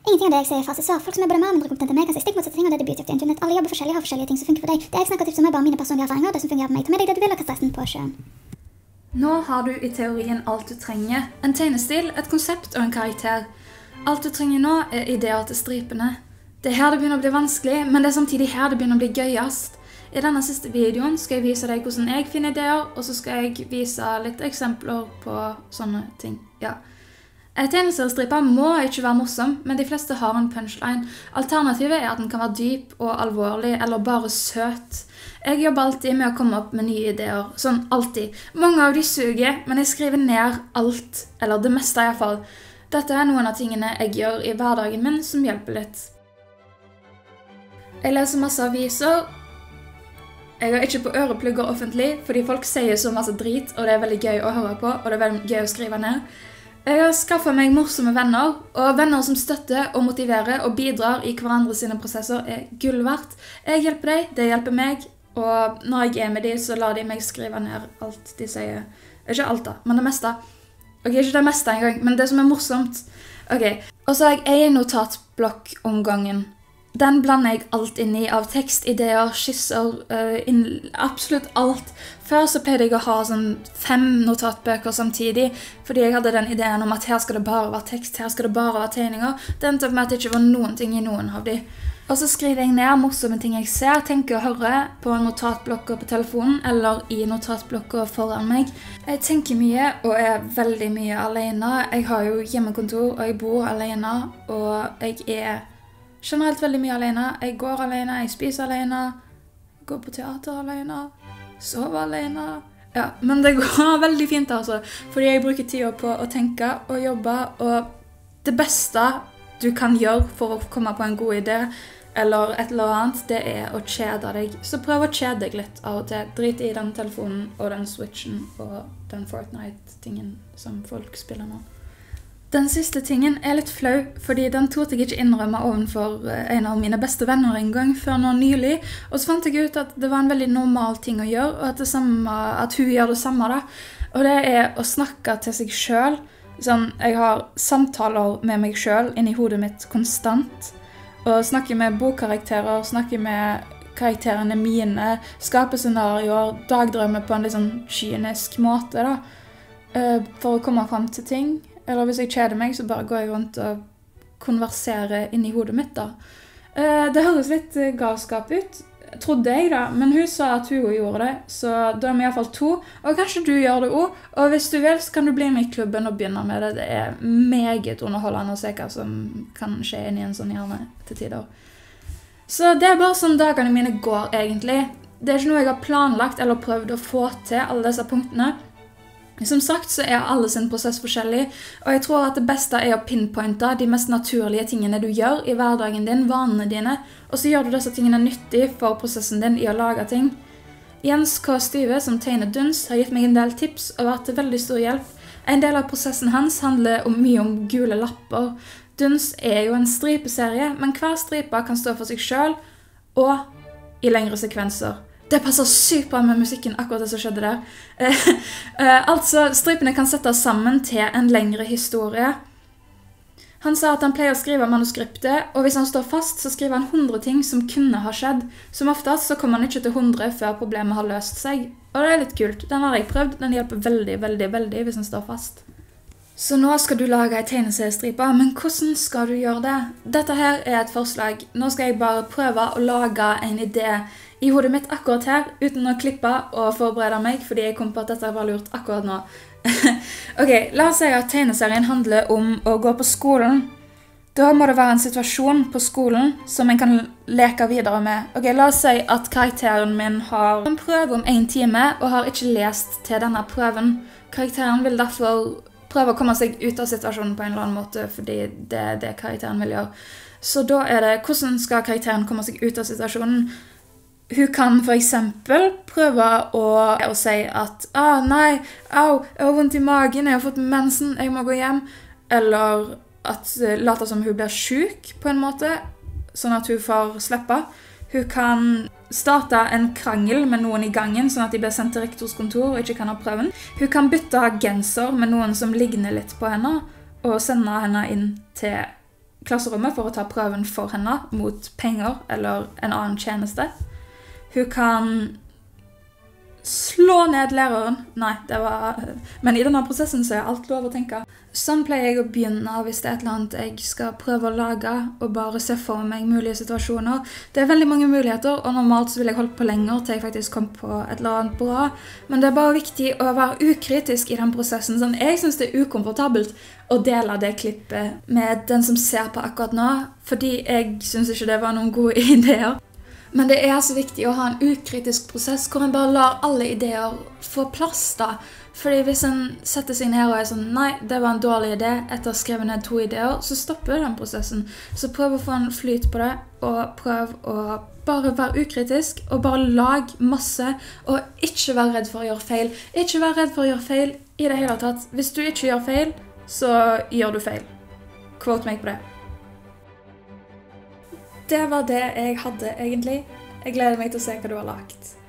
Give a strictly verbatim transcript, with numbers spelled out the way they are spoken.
Ingenting av det jeg sier er fasitsvar. Folk som er både mer og mindre kompetente enn meg kan si stikk motsatte ting, og det er Beauty of the Internet. Alle jobber forskjellig, har forskjellige ting som funker for deg. Det jeg snakker tips om er bare mine personlige erfaringer, og det som fungerer for meg. Ta med deg det du vil, og kast resten på sjøen. Nå har du i teorien alt du trenger. En tegnestil, et konsept og en karakter. Alt du trenger nå er ideer til stripene. Det er her det begynner å bli vanskelig, men det er samtidig her det begynner å bli gøyest. I denne siste videoen skal jeg vise deg hvordan jeg finner ideer, og så skal jeg vise litt eksempler på sånne ting. Ja. En tegneseriestripe må ikke være morsom, men de fleste har en punchline. Alternativet er at den kan være dyp og alvorlig, eller bare søt. Jeg jobber alltid med å komme opp med nye ideer, sånn alltid. Mange av de suger, men jeg skriver ned alt, eller det meste i hvert fall. Dette er noen av tingene jeg gjør i hverdagen min som hjelper litt. Jeg leser masse aviser. Jeg er ikke på øreplugger offentlig, fordi folk sier så masse drit, og det er veldig gøy å høre på, og det er veldig gøy å skrive ned. Jeg har skaffet meg morsomme venner, og venner som støtter og motiverer og bidrar i hverandre sine prosesser er gull verdt. Jeg hjelper deg, det hjelper meg, og når jeg er med dem, så lar de meg skrive ned alt de sier. Ikke alt da, men det meste. Ok, ikke det meste engang, men det som er morsomt. Ok, og så har jeg en notatblokk om gangen. Den blander jeg alt inn i av tekst, ideer, skisser, uh, inn, absolutt alt. Før så pleide jeg å ha sånn fem notatbøker samtidig, fordi jeg hadde den ideen om at her skal det bare være tekst, her skal det bare være tegninger. Det endte opp med at det ikke var noen ting i noen av de. Og så skriver jeg ned morsomme ting jeg ser, tenker og hører på notatblokker på telefonen, eller i notatblokker foran meg. Jeg tenker mye, og er veldig mye alene. Jeg har jo hjemmekontor, og jeg bor alene, og jeg er generelt veldig mye alene. Jeg går alene, jeg spiser alene, jeg går på teater alene, sover alene. Ja, men det går veldig fint altså, fordi jeg bruker tida på å tenke og jobbe, og det beste du kan gjøre for å komme på en god idé, eller et eller annet, det er å kjede deg. Så prøv å kjede deg litt av og til. Drit i den telefonen og den switchen og den Fortnite-tingen som folk spiller nå. Den siste tingen er litt flau, fordi den torde jeg ikke innrømme ovenfor en av mine beste venner en gang før nå nylig, og så fant jeg ut at det var en veldig normal ting å gjøre, og at, det samme, at hun gjør det samme da. Og det er å snakke til seg selv. Sånn, jeg har samtaler med meg selv inni hodet mitt konstant, og snakker med bokkarakterer, snakker med karakterene mine, skaper scenarioer, dagdrømmer på en litt sånn kynisk måte da, for å komme frem til ting. Eller hvis jeg kjeder meg, så bare går jeg rundt og konverserer inn i hodet mitt da. Det høres litt galskap ut, trodde jeg da, men hun sa at hun gjorde det, så da er vi i hvert fall to, og kanskje du gjør det også, og hvis du vil, så kan du bli med i klubben og begynne med det. Det er meget underholdende å se hva som kan skje inn i en sånn hjerne til tider. Så det er bare sånn dagene mine går egentlig. Det er ikke noe jeg har planlagt eller prøvd å få til, alle disse punktene. Som sagt så er alle sin prosess forskjellig, og jeg tror at det beste er å pinpointe de mest naturlige tingene du gjør i hverdagen din, vanene dine, og så gjør du disse tingene nyttig for prosessen din i å lage ting. Jens K. Styve, som tegner Duns, har gitt meg en del tips og vært til veldig stor hjelp. En del av prosessen hans handler om mye om gule lapper. Duns er jo en stripeserie, men hver stripe kan stå for seg selv, og i lengre sekvenser. Det passer sykt bra med musikken, akkurat det som skjedde der. Uh, uh, altså, stripene kan settes sammen til en lengre historie. Han sa at han pleier å skrive manuskriptet, og hvis han står fast, så skriver han hundre ting som kunne ha skjedd. Som oftest så kommer han ikke til hundre før problemet har løst seg. Og det er litt kult. Den har jeg prøvd. Den hjelper veldig, veldig, veldig hvis han står fast. Så nå skal du lage en tegneseriestripe, men hvordan skal du gjøre det? Dette her er et forslag. Nå skal jeg bare prøve å lage en idé i hodet mitt akkurat her, uten å klippe og forberede meg, fordi jeg kom på at dette var lurt akkurat nå. Ok, la oss si at tegneserien handler om å gå på skolen. Da må det være en situasjon på skolen som jeg kan leke videre med. Ok, la oss si at karakteren min har en prøve om en time, og har ikke lest til denne prøven. Karakteren vil derfor prøve å komme seg ut av situasjonen på en eller annen måte, fordi det er det karakteren vil gjøre. Så da er det, hvordan skal karakteren komme seg ut av situasjonen? Hun kan for eksempel prøve å, å si at «Ah, nei, au, jeg har vondt i magen, jeg har fått mensen, jeg må gå hjem». Eller at late som hun blir syk på en måte, sånn at hun får slippe. Hun kan starte en krangel med noen i gangen, sånn at de blir sendt til rektors kontor og ikke kan ha prøven. Hun kan bytte genser med noen som ligner litt på henne, og sende henne inn til klasserommet for å ta prøven for henne mot penger eller en annen tjeneste. Hun kan slå ned læreren. Nei, det var... Men i denne prosessen så er alt lov å tenke. Sånn pleier jeg å begynne hvis det er et eller annet jeg skal prøve å lage og bare se for meg mulige situasjoner. Det er veldig mange muligheter, og normalt så vil jeg holde på lenger til jeg faktisk kom på et eller annet bra. Men det er bare viktig å være ukritisk i den prosessen. Sånn, jeg synes det er ukomfortabelt å dele det klippet med den som ser på akkurat nå, fordi jeg synes ikke det var noen gode ideer. Men det er så viktig å ha en ukritisk prosess hvor en bare lar alle ideer få plass da. Fordi hvis en setter seg ned og er sånn, nei, det var en dårlig idé etter å skrive ned to ideer, så stopper den prosessen. Så prøv å få en flyt på det, og prøv å bare være ukritisk, og bare lag masse, og ikke være redd for å gjøre feil. Ikke være redd for å gjøre feil i det hele tatt. Hvis du ikke gjør feil, så gjør du feil. Quote meg på det. Det var det jeg hadde egentlig. Jeg gleder meg til å se hva du har lagt.